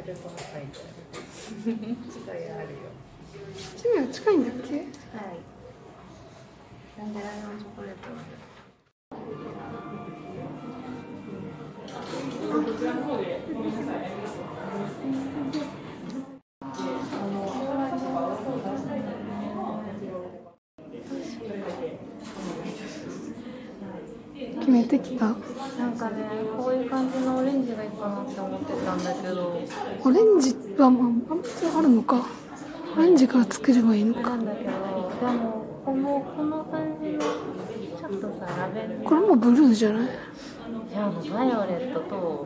セルトのサイト。近いあるよ。 近いんだっけ？ はい。なんでライオンチョコレートある。こちらの方でごめんなさい。 決めてきた。 なんかね、こういう感じのオレンジがいいかなって思ってたんだけど。 オレンジはあるのか。オレンジから作ればいいのか。 なんだけど、でもこの感じのちょっとさラベンダー。 これもブルーじゃない？ じゃあバイオレットと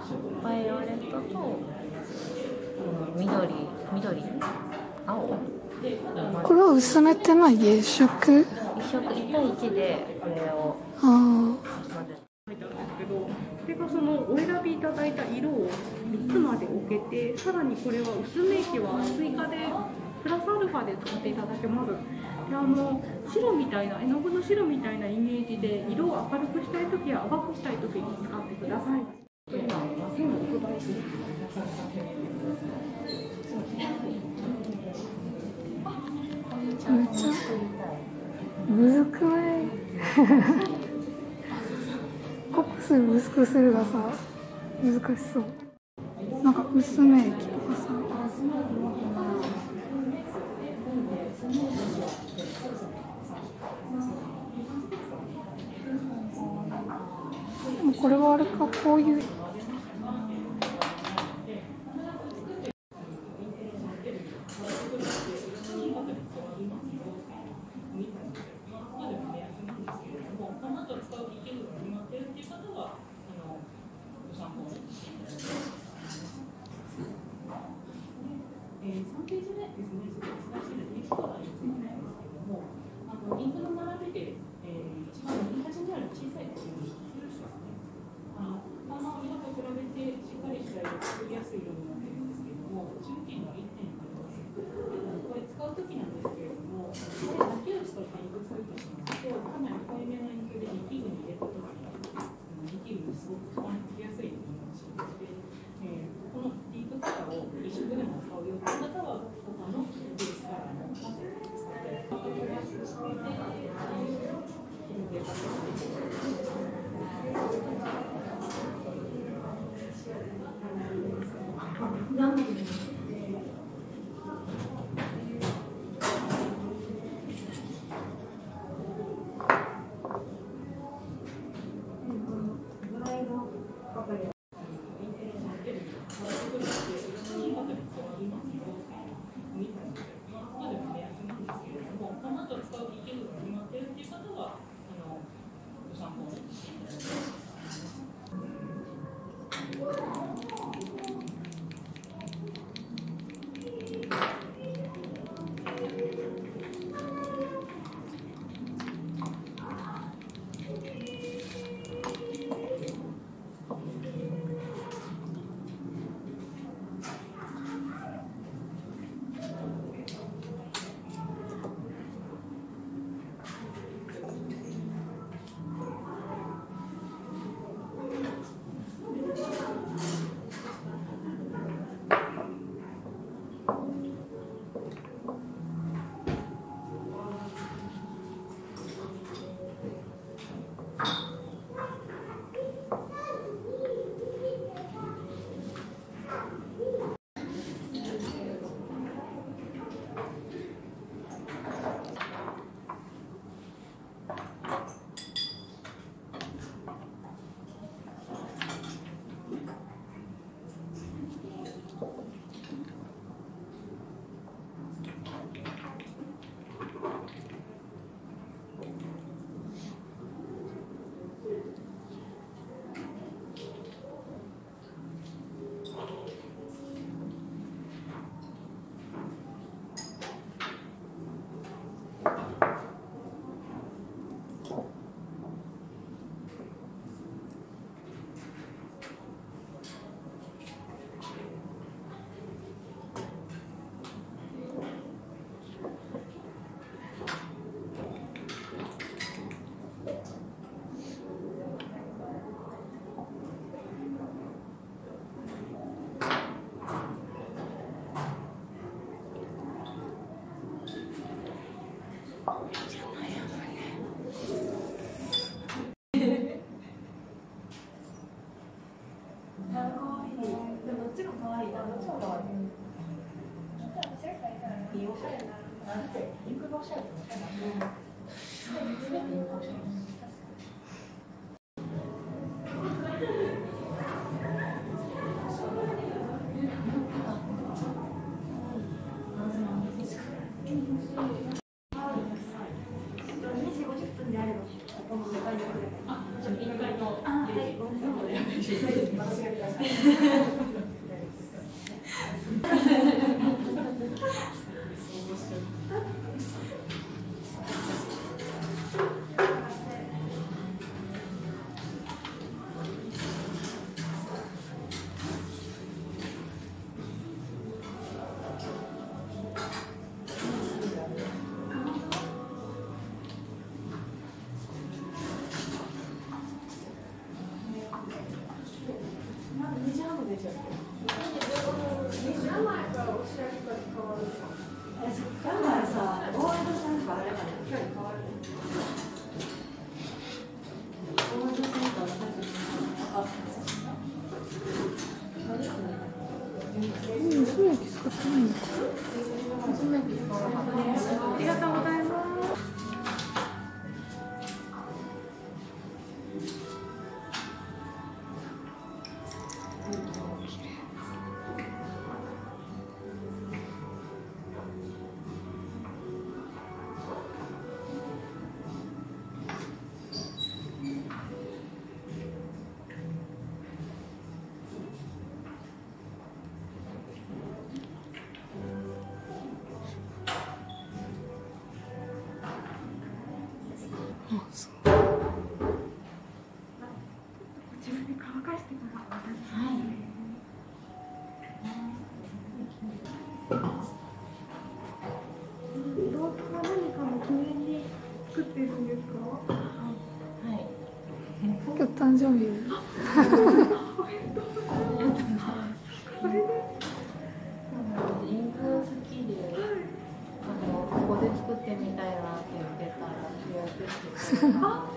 緑、青。 これは薄めてない一色 1対1でこれを混ぜそれがそのお選びいただいた色を3つまで置けて、さらにこれは薄め液は追加でプラスアルファで使っていただけます。で白みたいな絵の具の白みたいなイメージで色を明るくしたいときや淡くしたいときに使ってください。1006倍です。 めっちゃむずくない？濃くする薄くするがさ難しそう。なんか薄め液とかさ。でもこれはあれか、こういうインクの並びで、一番右端にある小さいチーム色と比べてしっかりした色、作りやすい色になっているんですけれども、中堅の1点になります。これ使うときなんですけれども、これだけを使ってインク作りとしますと、かなり濃いめのインクでリキウムに入れたときに、リキウムにすごく負担きやすい色になってしまって、このディープカラーを一色でも使うよという方は、他のベースカラーの使ってプラスして、 薄焼き使ってないのか。 ありがとうございます。 あ、そう。 こちらで乾かしてから渡しますね。動機は何かの記念に作ってるんですか？ 今日誕生日。 それでインク好きで、ここで作ってみたいなって言ってたら予約してくれた。